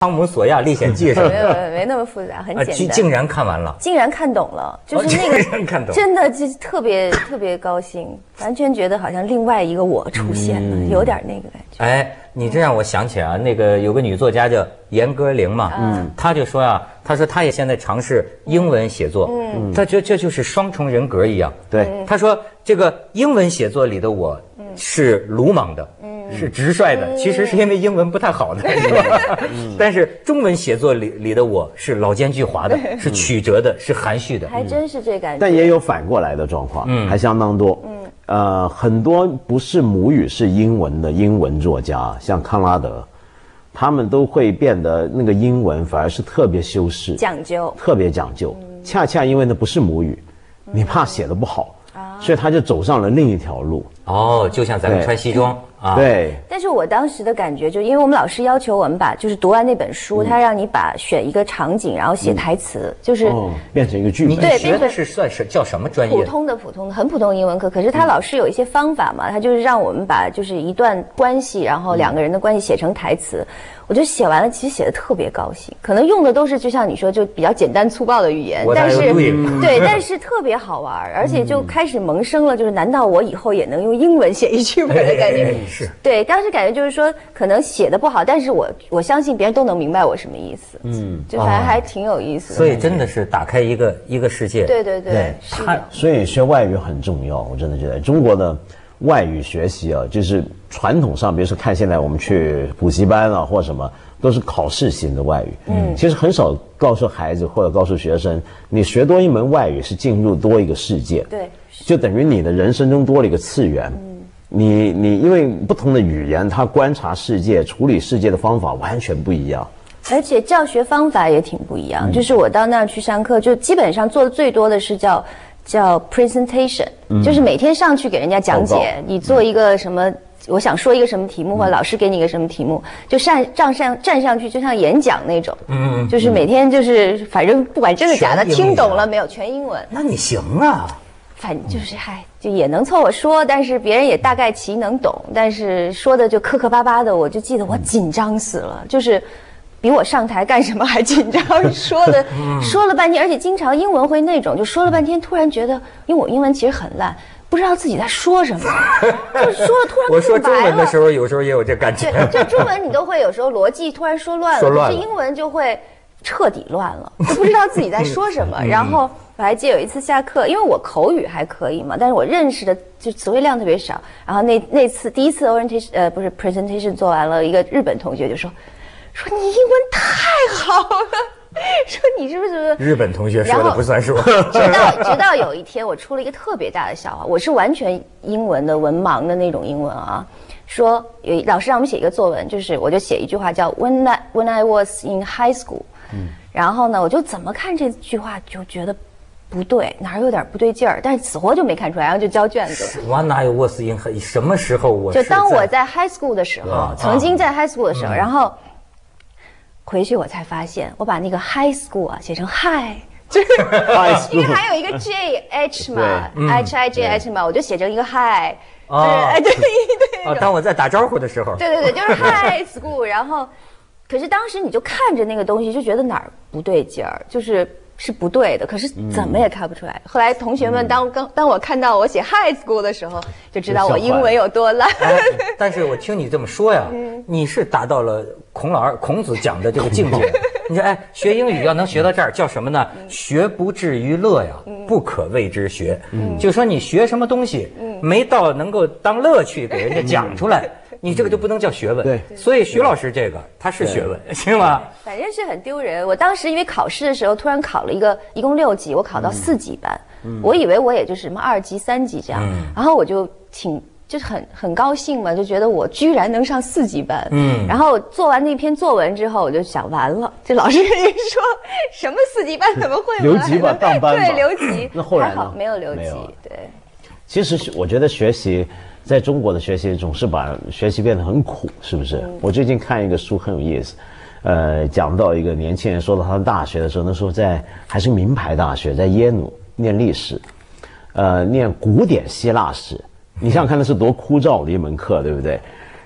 汤姆索亚历险记》什么的， 没那么复杂，很简单。 竟然看完了， 竟然看懂了，就是那个看懂， 真的就特别高兴，完全觉得好像另外一个我出现了，有点那个感觉。 哎，你这让我想起啊，那个有个女作家叫严歌苓嘛，她就说啊，她说她也现在尝试英文写作，她觉得这就是双重人格一样。 对， 她说这个英文写作里的我是鲁莽的，是直率的，其实是因为英文不太好的，是吧？但是中文写作里的我是老奸巨猾的，是曲折的，是含蓄的， 还真是这感觉。 但也有反过来的状况，还相当多。很多不是母语是英文的英文作家，像康拉德，他们都会变得那个英文反而是特别修饰、 讲究， 特别讲究。恰恰因为那不是母语，你怕写的不好，所以他就走上了另一条路。 哦，就像咱们穿西装啊。 对。 但是我当时的感觉，就因为我们老师要求我们就是读完那本书，他让你选一个场景，然后写台词，就是变成一个剧本。 你学的是算是叫什么专业？ 普通的很普通的英文课。可是他老师有一些方法嘛，他就是让我们把就是一段关系，然后两个人的关系写成台词。我就写完了，其实写的特别高兴，可能用的都是就像你说，就比较简单粗暴的语言，但是对，但是特别好玩，而且就开始萌生了，就是难道我以后也能用英文写一剧本的感觉？ 是， 对，当时感觉就是说，可能写的不好，但是我相信别人都能明白我什么意思，就反正还挺有意思的。 所以真的是打开一个世界。 对， 所以学外语很重要，我真的觉得中国的外语学习啊，就是传统上，比如说看现在我们去补习班啊或什么，都是考试型的外语。其实很少告诉孩子或者告诉学生，你学多一门外语是进入多一个世界。 对， 就等于你的人生中多了一个次元。你因为不同的语言，它观察世界、处理世界的方法完全不一样。 而且教学方法也挺不一样。就是我到那儿去上课，就基本上做的最多的是叫 presentation，就是每天上去给人家讲解，你做一个什么，我想说一个什么题目，或者老师给你一个什么题目，就站上去，就像演讲那种，就是每天就是反正不管真的假的，听懂了没有，全英文。 那你行啊， 反正就是就也能凑合说，但是别人也大概其能懂，但是说的就磕磕巴巴的，我就记得我紧张死了，就是比我上台干什么还紧张，说了半天，而且经常英文会那种，就说了半天，突然觉得，因为我英文其实很烂，不知道自己在说什么，就说了突然我说中文的时候，有时候也有这感觉。 对，就中文你都会有时候逻辑突然说乱了，可是英文就会彻底乱了，就不知道自己在说什么。然后我还记得有一次下课，因为我口语还可以嘛，但是我认识的就词汇量特别少。然后那次第一次 orientation 不是 presentation 做完了，一个日本同学就说你英文太好了，说你是不是日本同学说的不算数。 直到有一天我出了一个特别大的笑话，我是完全英文的文盲的那种英文啊。说老师让我们写一个作文，就是我就写一句话叫 When I was in high school，然后呢我就怎么看这句话就觉得不对，哪儿有点不对劲儿，但是死活就没看出来，然后就交卷子。 When I was in 什么时候我就当我在 high school 的时候，曾经在 high school 的时候，然后回去我才发现，我把那个 high school 写成 high， 就是因为还有一个 JH 嘛，HIJH 嘛，我就写成一个 high。对， 当我在打招呼的时候， 对，就是 high school。然后，可是当时你就看着那个东西，就觉得哪儿不对劲儿，是不对的，可是怎么也看不出来。后来同学们当我看到我写 high school 的时候，就知道我英文有多烂。 但是我听你这么说呀，你是达到了孔子讲的这个境界。你说，学英语要能学到这儿，叫什么呢？学不至于乐呀，不可谓之学。就说你学什么东西，没到能够当乐趣给人家讲出来，你这个就不能叫学问。 对， 所以徐老师这个他是学问，行吗？ 反正是很丢人。我当时因为考试的时候突然考了一共6级，我考到4级班，我以为我也就是什么2级、3级这样，然后我就是很高兴嘛，就觉得我居然能上4级班。然后做完那篇作文之后，我就想完了，这老师跟你说什么4级班怎么会留级吧，当班吧。 对，留级。 那后来呢？ 还好没有留级。对。 其实我觉得学习在中国的学习总是把学习变得很苦，是不是？我最近看一个书很有意思，讲到一个年轻人说到他大学的时候，那时候还是名牌大学，在耶鲁念历史，念古典希腊史。你想想看，那是多枯燥的一门课，对不对？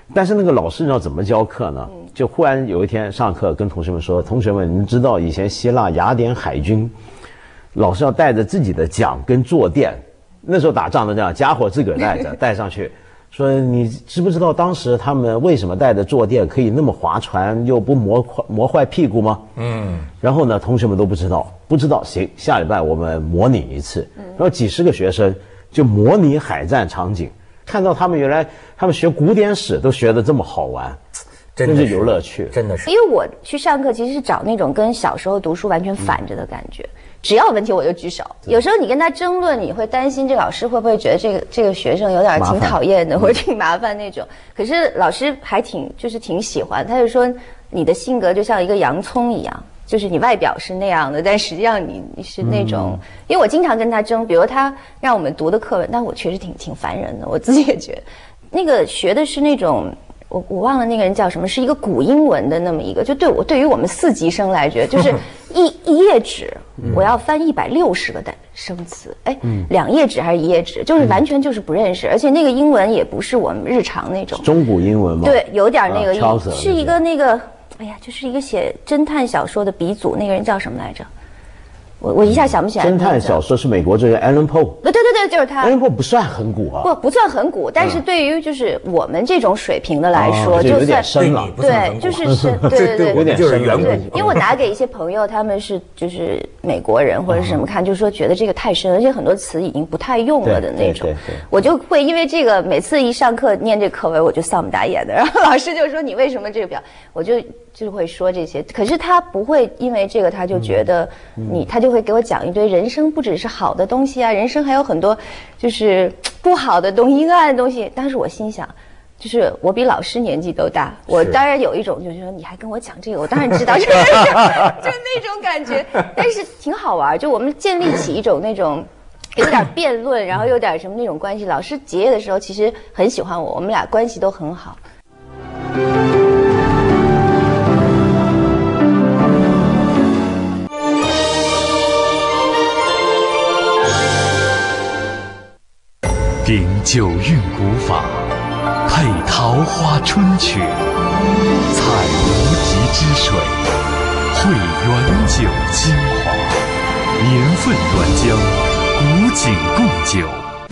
但是那个老师你知道怎么教课呢？就忽然有一天上课跟同学们说，同学们，你们知道以前希腊雅典海军，老师要带着自己的桨跟坐垫，那时候打仗都这样，家伙自个儿带着带上去，说你知不知道当时他们为什么带着坐垫可以那么划船又不磨坏屁股吗？然后呢，同学们都不知道，行，下礼拜我们模拟一次，然后几十个学生就模拟海战场景，看到他们原来他们学古典史都学得这么好玩。真是有乐趣， 真的是。 因为我去上课其实是找那种跟小时候读书完全反着的感觉，只要有问题我就举手。有时候你跟他争论，你会担心这个老师会不会觉得这个学生有点挺讨厌的，或者挺麻烦那种。可是老师还挺喜欢，他就说你的性格就像一个洋葱一样，就是你外表是那样的，但实际上你是那种。因为我经常跟他争，比如他让我们读的课文，但我确实挺烦人的，我自己也觉得，那个学的是那种。我忘了那个人叫什么，是一个古英文的那么一个，就对于我们4级生来觉得，就是一页纸，我要翻160个生词，2页纸还是1页纸，就是完全就是不认识，而且那个英文也不是我们日常那种中古英文吗？ 对，有点那个意思，是一个那个，哎呀，就是一个写侦探小说的鼻祖，那个人叫什么来着？我一下想不起来。 侦探小说是美国这个 Alan Poe。 对，就是他。 Alan Poe 不算很古啊。 不算很古，但是对于就是我们这种水平的来说， 就算深了。 对，就是深，对， 有点深远古。 因为我拿给一些朋友，他们是就是美国人或者什么看，就说觉得这个太深，而且很多词已经不太用了的那种。我就会因为这个，每次一上课念这课文，我就丧不打眼的。然后老师就说你为什么这个表，我就会说这些，可是他不会因为这个他就觉得他就会给我讲一堆人生不只是好的东西啊，人生还有很多就是不好的东西、阴暗的东西。当时我心想，就是我比老师年纪都大，我当然有一种就是说你还跟我讲这个，我当然知道这个就那种感觉，但是挺好玩，就我们建立起一种那种。有点辩论，然后有点什么那种关系。老师结业的时候其实很喜欢我，我们俩关系都很好。 秉九韵古法，配桃花春曲，采无极之水，汇原酒精华，年份原浆，古井贡酒。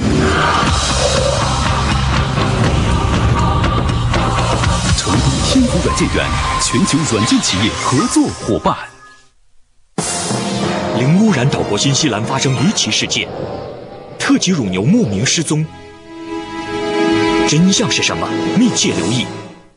成都天府软件园，全球软件企业合作伙伴。零污染岛国新西兰发生离奇事件。特级乳牛莫名失踪，真相是什么？密切留意。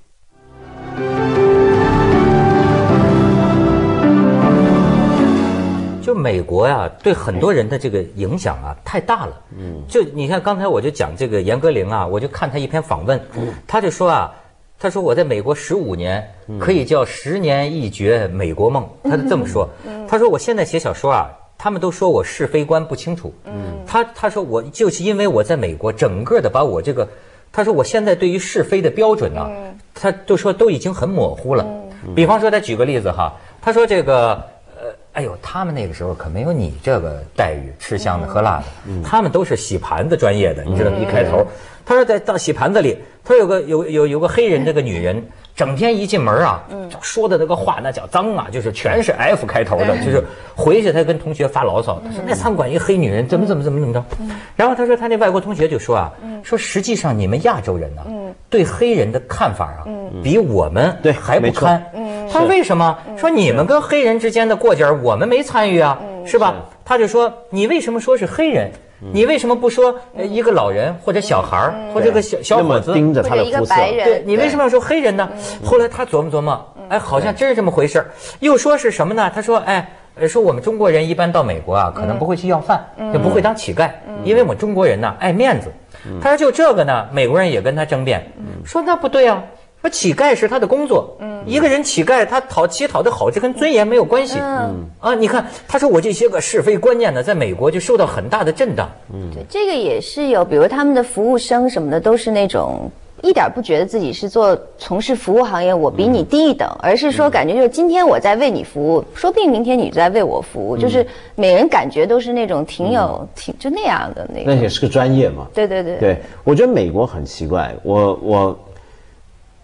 就美国呀，对很多人的这个影响啊太大了。就你看刚才我就讲这个严歌苓啊，我就看他一篇访问，他就说啊，他说我在美国15年，可以叫10年一绝美国梦，他就这么说。他说我现在写小说啊。他们都说我是非观不清楚，他说我就是因为我在美国整个的把我这个，他说我现在对于是非的标准呢，他就说都已经很模糊了。比方说他举个例子哈，他说这个哎呦，他们那个时候可没有你这个待遇，吃香的喝辣的，他们都是洗盘子专业的，你知道吗？一开头，他说在到洗盘子里，他有个黑人这个女人。整天一进门啊，说的那个话那叫脏啊，就是全是 F 开头的，就是回去他跟同学发牢骚，他说那餐馆一黑女人怎么着，然后他说他那外国同学就说啊，说实际上你们亚洲人呢，对黑人的看法啊，比我们还不堪。他说为什么？说你们跟黑人之间的过节我们没参与啊，是吧？他就说你为什么说是黑人？你为什么不说一个老人或者小孩或者个小伙子盯着他的肤色？ 对，你为什么要说黑人呢？后来他琢磨，哎，好像真是这么回事。又说是什么呢？他说，哎，说我们中国人一般到美国啊，可能不会去要饭，也不会当乞丐，因为我们中国人呢爱面子。他说就这个呢，美国人也跟他争辩，说那不对啊。说乞丐是他的工作，一个人乞丐他乞讨的好，这跟尊严没有关系。你看，他说我这些个是非观念呢，在美国就受到很大的震荡。 对，这个也是有，比如他们的服务生什么的，都是那种一点不觉得自己是从事服务行业，我比你低一等，而是说感觉就是今天我在为你服务，说不定明天你在为我服务，就是每人感觉都是那种挺就那样的那种。 那也是个专业嘛。 对， 对，我觉得美国很奇怪，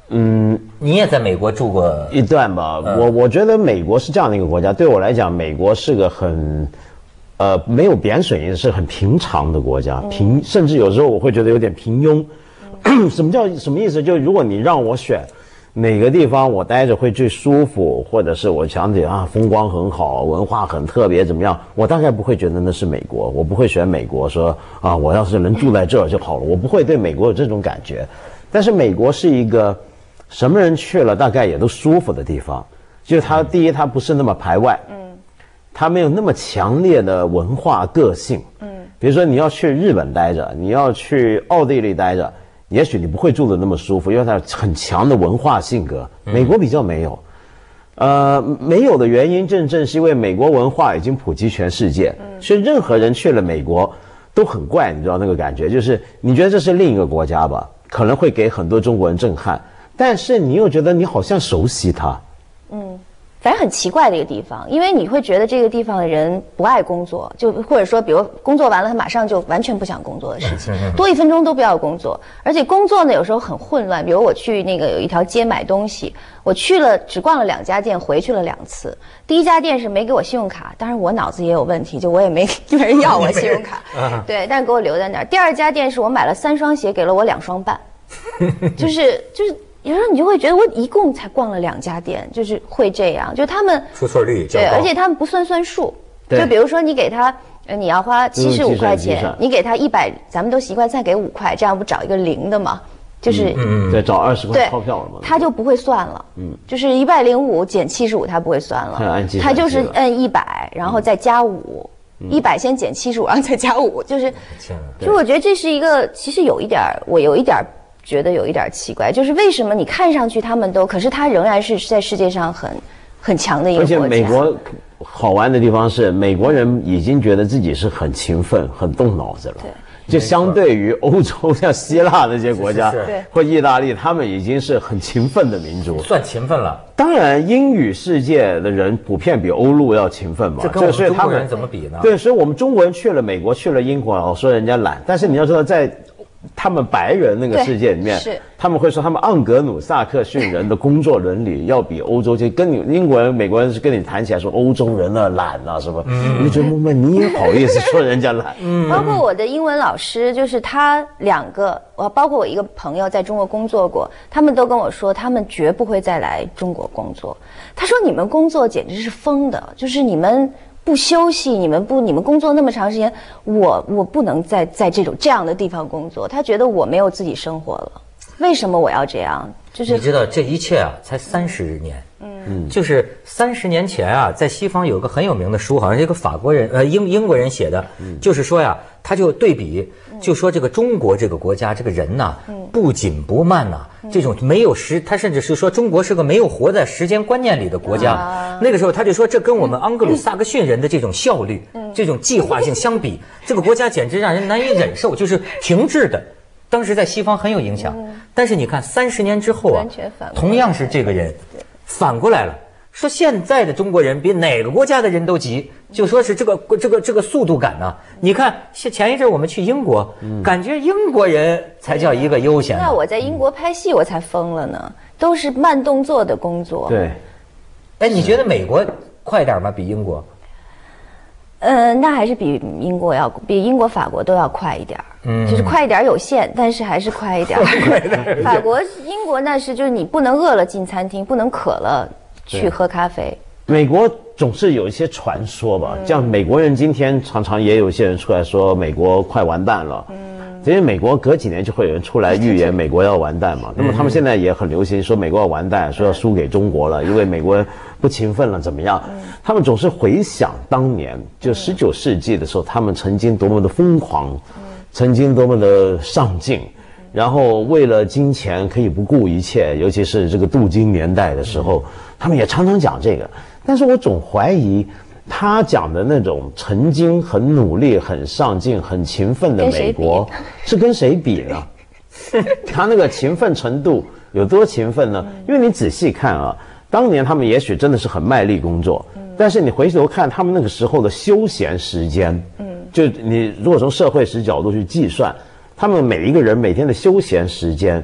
你也在美国住过一段吧？我觉得美国是这样的一个国家，对我来讲，美国是个很，没有贬损意思，是很平常的国家，甚至有时候我会觉得有点平庸。什么意思？就如果你让我选哪个地方我待着会最舒服，或者是我想起风光很好，文化很特别怎么样，我大概不会觉得那是美国，我不会选美国说我要是能住在这儿就好了，我不会对美国有这种感觉。但是美国是一个什么人去了大概也都舒服的地方，就是它第一它不是那么排外，它没有那么强烈的文化个性，比如说你要去日本待着，你要去奥地利待着，也许你不会住得那么舒服，因为它很强的文化性格。美国比较没有，没有的原因正是因为美国文化已经普及全世界，所以任何人去了美国都很怪，你知道那个感觉，就是你觉得这是另一个国家吧，可能会给很多中国人震撼，但是你又觉得你好像熟悉它。 反正很奇怪的一个地方，因为你会觉得这个地方的人不爱工作，就或者说，比如工作完了，他马上就完全不想工作的事情，多1分钟都不要工作。而且工作呢，有时候很混乱。比如我去那个有一条街买东西，我去了只逛了2家店，回去了2次。第一家店是没给我信用卡，当然我脑子也有问题，就我也没人要我信用卡，对，但是给我留在那儿。第2家店是我买了3双鞋，给了我2双半，就是有时候你就会觉得我一共才逛了2家店，就是会这样，就他们出错率较高， 对，而且他们不算数，就比如说你给他，你要花75块钱，你给他100，咱们都习惯再给5块，这样不找一个0的嘛？就是对，找20块钞票了嘛， 他就不会算了，就是105减75，他不会算了，他就是摁100，然后再加5，100先减75，然后再加5，就是，就我觉得这是一个，其实我有一点。觉得有一点奇怪，就是为什么你看上去他们都，可是他仍然是在世界上很强的一个国家。而且美国好玩的地方是，美国人已经觉得自己是很勤奋、很动脑子了。对。就相对于欧洲像希腊那些国家，或意大利，他们已经是很勤奋的民族， 算勤奋了。 当然，英语世界的人普遍比欧陆要勤奋嘛。 这跟我们中国人怎么比呢？ 对，所以我们中国人去了美国，去了英国，说人家懒，但是你要知道，在他们白人那个世界里面，他们会说他们盎格鲁撒克逊人的工作伦理要比欧洲，就跟你英国人、美国人是跟你谈起来说欧洲人啊懒啊什么，你就觉得默默你也好意思说人家懒。 包括我的英文老师，就是他2个，包括我一个朋友在中国工作过，他们都跟我说，他们绝不会再来中国工作。他说你们工作简直是疯的，就是你们不休息，你们工作那么长时间，我不能在这样的地方工作。他觉得我没有自己生活了，为什么我要这样？就是你知道这一切啊，才30年。就是30年前啊，在西方有个很有名的书，好像是一个法国人英国人写的，就是说呀，他就对比，就说这个中国这个国家这个人呐，不紧不慢呐，这种没有他甚至是说中国是个没有活在时间观念里的国家。那个时候他就说，这跟我们盎格鲁撒克逊人的这种效率、这种计划性相比，这个国家简直让人难以忍受，就是停滞的。当时在西方很有影响，但是你看30年之后啊，同样是这个人。反过来了，说现在的中国人比哪个国家的人都急，就说是这个速度感呢。你看前一阵我们去英国，感觉英国人才叫一个悠闲。 那我在英国拍戏，我才疯了呢，都是慢动作的工作。 对， 哎，你觉得美国快点吗？比英国？ 那还是比英国、法国都要快一点。就是快一点有限，但是还是快一点。法国、英国那是就是你不能饿了进餐厅，不能渴了去喝咖啡。 美国总是有一些传说吧，像美国人今天常常也有些人出来说美国快完蛋了。因为美国隔几年就会有人出来预言美国要完蛋嘛。那么他们现在也很流行说美国要完蛋，说要输给中国了，因为美国人不勤奋了怎么样？他们总是回想当年就19世纪的时候，他们曾经多么的疯狂，曾经多么的上进，然后为了金钱可以不顾一切，尤其是这个镀金年代的时候，他们也常常讲这个。但是我总怀疑他讲的那种曾经很努力、很上进、很勤奋的美国，是跟谁比呢？他那个勤奋程度有多勤奋呢？因为你仔细看啊，当年他们也许真的是很卖力工作，但是你回头看他们那个时候的休闲时间，就你如果从社会史角度去计算，他们每一个人每天的休闲时间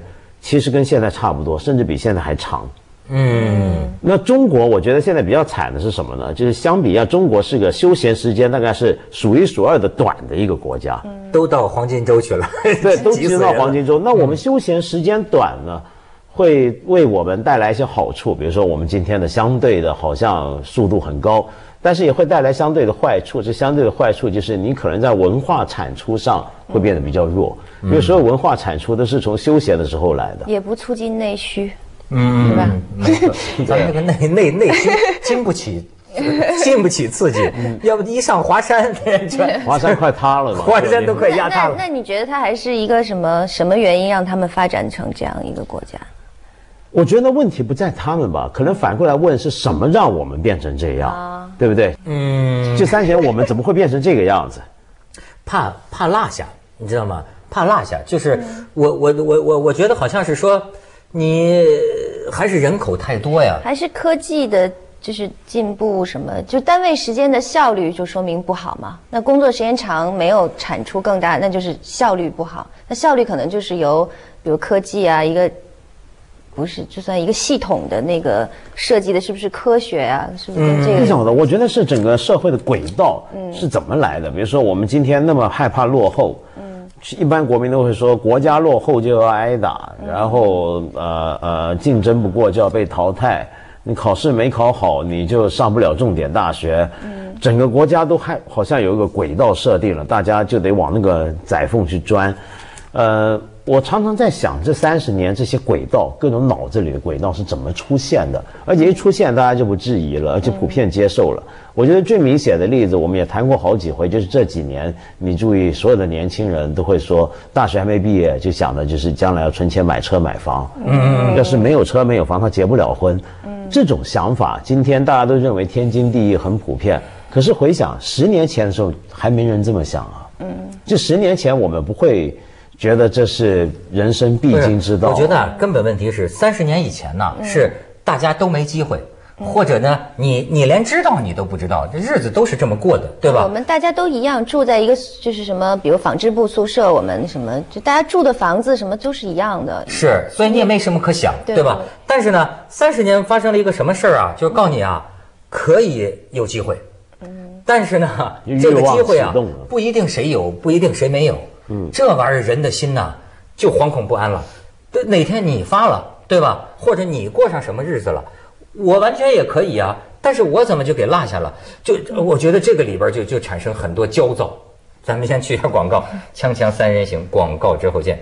其实跟现在差不多，甚至比现在还长。那中国我觉得现在比较惨的是什么呢？就是相比啊，中国是个休闲时间大概是数一数二的短的一个国家， 都到黄金周去了， 对，都进到黄金周。那我们休闲时间短呢，会为我们带来一些好处，比如说我们今天的相对的好像速度很高，但是也会带来相对的坏处。这相对的坏处就是你可能在文化产出上会变得比较弱，因为所有文化产出都是从休闲的时候来的， 也不促进内需。对吧？ 咱们这个内心经不起刺激，要不一上华山， 华山快塌了嘛， 华山都快压塌了。 那你觉得它还是一个什么原因让他们发展成这样一个国家？ 我觉得问题不在他们吧，可能反过来问是什么让我们变成这样，对不对？这30年我们怎么会变成这个样子？ 怕落下，你知道吗？怕落下，就是我觉得好像是说。你还是人口太多呀， 还是科技的就是进步什么，就单位时间的效率就说明不好嘛。那工作时间长没有产出更大，那就是效率不好。那效率可能就是由比如科技啊，一个不是就算一个系统的那个设计的是不是科学啊，是不是跟这个？ 不晓得，我觉得是整个社会的轨道是怎么来的。比如说我们今天那么害怕落后。一般国民都会说，国家落后就要挨打，然后竞争不过就要被淘汰，你考试没考好你就上不了重点大学，整个国家都好像有一个轨道设定了，大家就得往那个窄缝去钻。我常常在想，这30年这些轨道，各种脑子里的轨道是怎么出现的？而且一出现，大家就不质疑了，而且普遍接受了。我觉得最明显的例子，我们也谈过好几回，就是这几年，你注意，所有的年轻人都会说，大学还没毕业就想的就是将来要存钱买车买房。要是没有车没有房，他结不了婚。这种想法，今天大家都认为天经地义，很普遍。可是回想10年前的时候，还没人这么想啊。就10年前，我们不会。觉得这是人生必经之道。 我觉得根本问题是30年以前呢，是大家都没机会，或者呢，你连知道你都不知道，这日子都是这么过的，对吧？ 我们大家都一样住在一个就是什么，比如纺织部宿舍，我们什么就大家住的房子什么都是一样的。 是，所以你也没什么可想，对吧？但是呢，30年发生了一个什么事儿啊？就是告诉你啊，可以有机会，但是呢，这个机会啊，不一定谁有，不一定谁没有。这玩意儿人的心呐，就惶恐不安了。哪天你发了，对吧？或者你过上什么日子了，我完全也可以啊。但是我怎么就给落下了？我觉得这个里边就产生很多焦躁。咱们先去一下广告，锵锵三人行，广告之后见。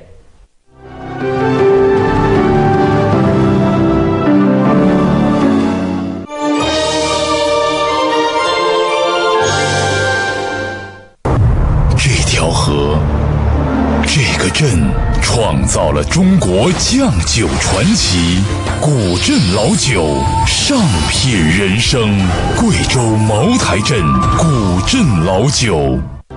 这个镇创造了中国酱酒传奇，古镇老酒，上品人生。贵州茅台镇古镇老酒。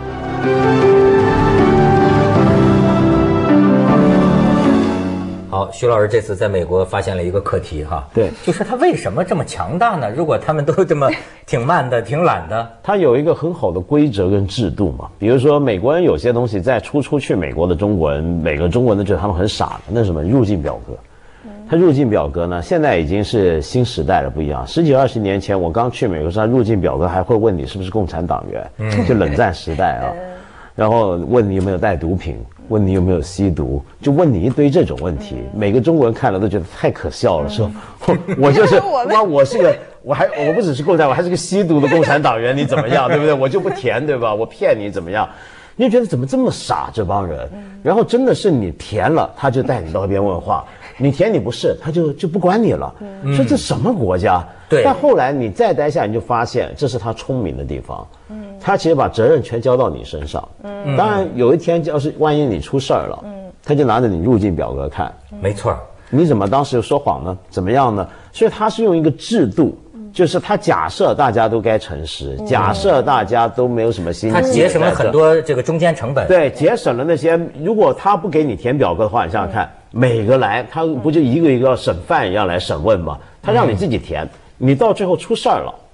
好，徐老师这次在美国发现了一个课题哈， 对， 就是他为什么这么强大呢？如果他们都这么挺慢的、挺懒的， 他有一个很好的规则跟制度嘛。比如说美国人有些东西，在出去美国的中国人，每个中国人都觉得他们很傻的，那什么入境表格。他入境表格呢，现在已经是新时代了，不一样。10几20年前我刚去美国时，他入境表格还会问你是不是共产党员，就冷战时代啊。然后问你有没有带毒品，问你有没有吸毒，就问你一堆这种问题。每个中国人看了都觉得太可笑了，说我就是我不只是共产党，我还是个吸毒的共产党员，你怎么样，对不对？我就不填，对吧？我骗你怎么样？你就觉得怎么这么傻这帮人？然后真的是你填了，他就带你到一边问话；你填你不是，他就不管你了。说这什么国家？ 对。 但后来你再待下，你就发现这是他聪明的地方。他其实把责任全交到你身上。当然有一天要是万一你出事儿了，他就拿着你入境表格看。 没错。 你怎么当时说谎呢？怎么样呢？所以他是用一个制度。就是他假设大家都该诚实，假设大家都没有什么心机， 他节省了很多这个中间成本。 对，节省了那些。如果他不给你填表格的话，你想想看，每个来他不就一个一个审犯一样来审问吗？他让你自己填，你到最后出事儿了，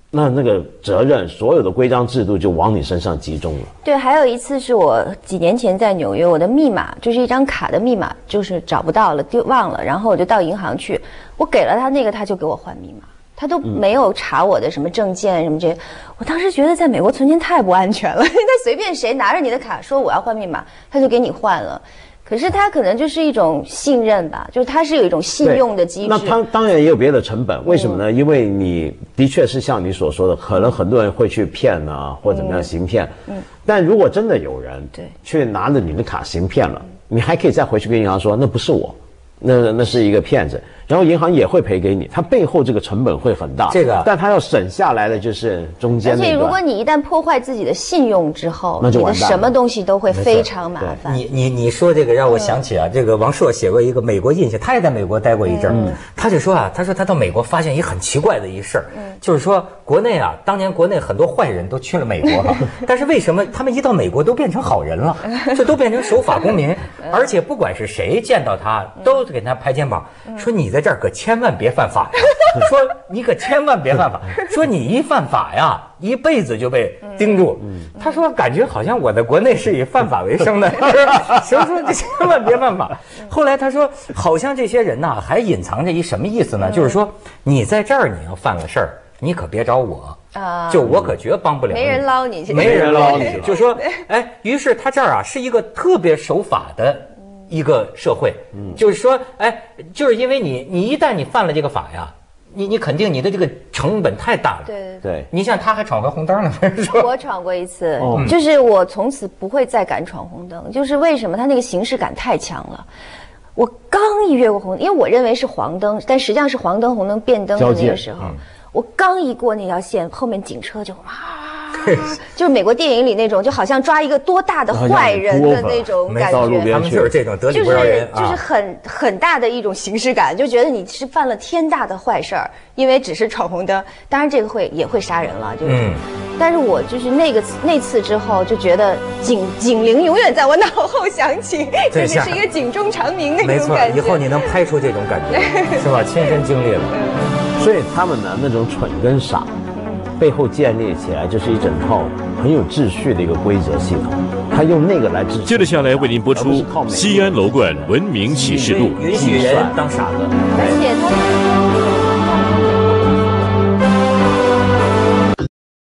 那个责任，所有的规章制度就往你身上集中了。 对，还有一次是我几年前在纽约，我的密码就是一张卡的密码，就是找不到了，忘了，然后我就到银行去，我给了他那个，他就给我换密码，他都没有查我的什么证件什么这些。我当时觉得在美国存钱太不安全了，他随便谁拿着你的卡说我要换密码，他就给你换了。可是他可能就是一种信任吧，就是他是有一种信用的机制。 那他当然也有别的成本，为什么呢？因为你的确是像你所说的，可能很多人会去骗啊，或者怎么样行骗。但如果真的有人去拿着你的卡行骗了，你还可以再回去跟银行说那不是我，那是一个骗子。然后银行也会赔给你，它背后这个成本会很大。但它要省下来的就是中间那段。 而且如果你一旦破坏自己的信用之后， 那就完蛋了， 你的什么东西都会非常麻烦。 你说这个让我想起啊，这个王朔写过一个美国印象，他也在美国待过一阵儿，他就说啊，他说他到美国发现一很奇怪的一事儿，就是说国内啊，当年国内很多坏人都去了美国哈，但是为什么他们一到美国都变成好人了，就都变成守法公民，而且不管是谁见到他都给他拍肩膀，说你在这儿可千万别犯法呀，说你可千万别犯法，说你一犯法呀，一辈子就被盯住。他说感觉好像我在国内是以犯法为生的，所以说这千万别犯法。后来他说，好像这些人呐还隐藏着一什么意思呢？就是说你在这儿你要犯了事儿，你可别找我啊，就我可绝帮不了你， 没人捞你， 没人捞你。就说哎，于是他这儿啊是一个特别守法的一个社会，就是说，哎，就是因为你一旦你犯了这个法呀，你肯定你的这个成本太大了。 对， 你像他还闯回红灯了， 我闯过一次，就是我从此不会再敢闯红灯，就是为什么他那个形式感太强了。我刚一越过红灯，因为我认为是黄灯，但实际上是黄灯红灯变灯的那个时候，我刚一过那条线，后面警车就就是美国电影里那种，就好像抓一个多大的坏人的那种感觉。 他们就是这种得理不饶人， 就是很大的一种形式感，就觉得你是犯了天大的坏事儿，因为只是闯红灯。当然这个也会杀人了，就是。但是我就是那次之后，就觉得警铃永远在我脑后响起，真的是一个警钟长鸣那种感觉。 没错，以后你能拍出这种感觉，是吧？亲身经历了。 所以他们呢，那种蠢跟傻。背后建立起来就是一整套很有秩序的一个规则系统，他用那个来制。 接着下来为您播出西安楼冠文明启示录。 允许人当傻子， 而且他。